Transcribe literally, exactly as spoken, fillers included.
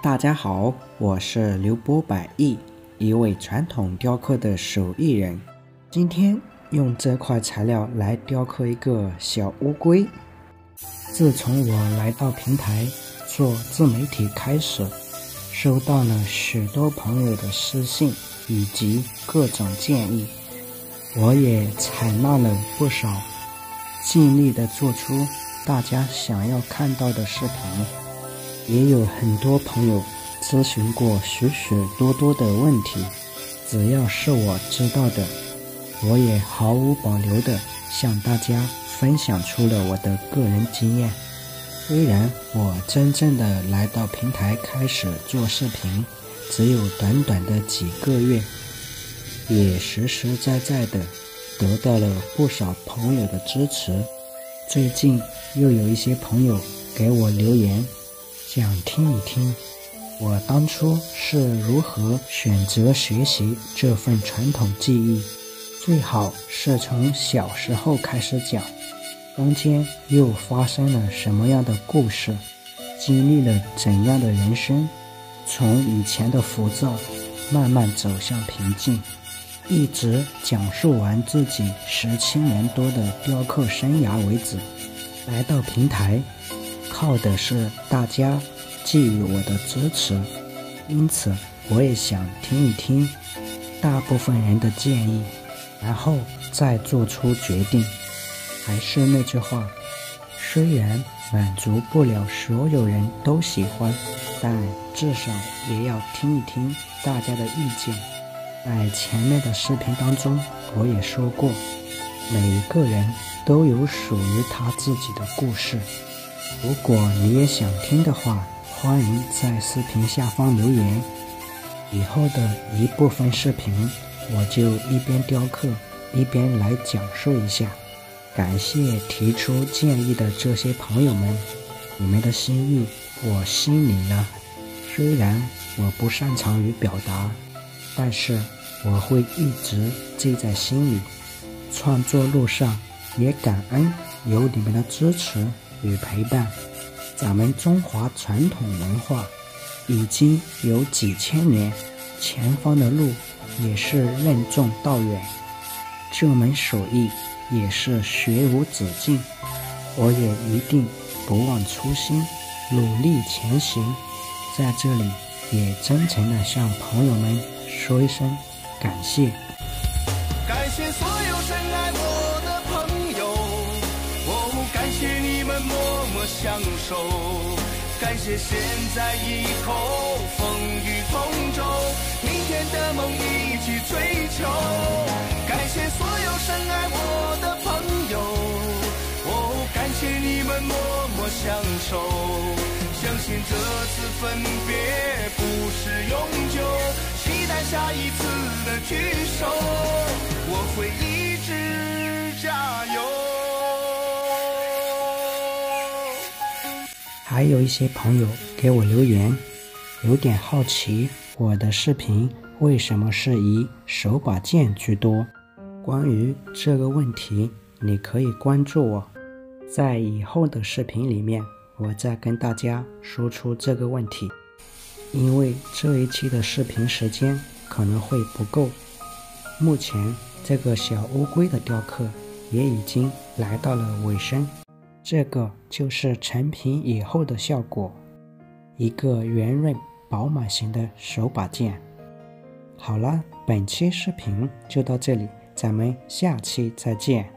大家好，我是刘波百亿，一位传统雕刻的手艺人。今天用这块材料来雕刻一个小乌龟。自从我来到平台做自媒体开始，收到了许多朋友的私信以及各种建议，我也采纳了不少，尽力的做出大家想要看到的视频。也有很多朋友咨询过许许多多的问题，只要是我知道的，我也毫无保留的向大家分享出了我的个人经验。虽然我真正的来到平台开始做视频只有短短的几个月，也实实在在的得到了不少朋友的支持。最近又有一些朋友给我留言，想听一听我当初是如何选择学习这份传统技艺，最好是从小时候开始讲，中间又发生了什么样的故事，经历了怎样的人生，从以前的浮躁慢慢走向平静，一直讲述完自己十七年多的雕刻生涯为止。来到平台靠的是大家给予我的支持，因此我也想听一听大部分人的建议，然后再做出决定。还是那句话，虽然满足不了所有人都喜欢，但至少也要听一听大家的意见。在前面的视频当中我也说过，每一个人都有属于他自己的故事，如果你也想听的话，欢迎在视频下方留言。以后的一部分视频我就一边雕刻一边来讲述一下。感谢提出建议的这些朋友们，你们的心意我心领了。虽然我不擅长于表达，但是我会一直记在心里。创作路上也感恩有你们的支持与陪伴。咱们中华传统文化已经有几千年，前方的路也是任重道远，这门手艺也是学无止境。我也一定不忘初心，努力前行。在这里也真诚地向朋友们说一声感谢。 感谢所有深爱我的朋友，哦，感谢你们默默相守，感谢现在以后风雨同舟，明天的梦一起追求。感谢所有深爱我的朋友，哦，感谢你们默默相守，相信这次分别不是永久，期待下一次的聚首，我会一直加油。 还有一些朋友给我留言，有点好奇我的视频为什么是以手把件居多。关于这个问题，你可以关注我，在以后的视频里面我再跟大家说出这个问题。因为这一期的视频时间可能会不够，目前这个小乌龟的雕刻也已经来到了尾声，这个就是成品以后的效果，一个圆润饱满型的手把件。好了，本期视频就到这里，咱们下期再见。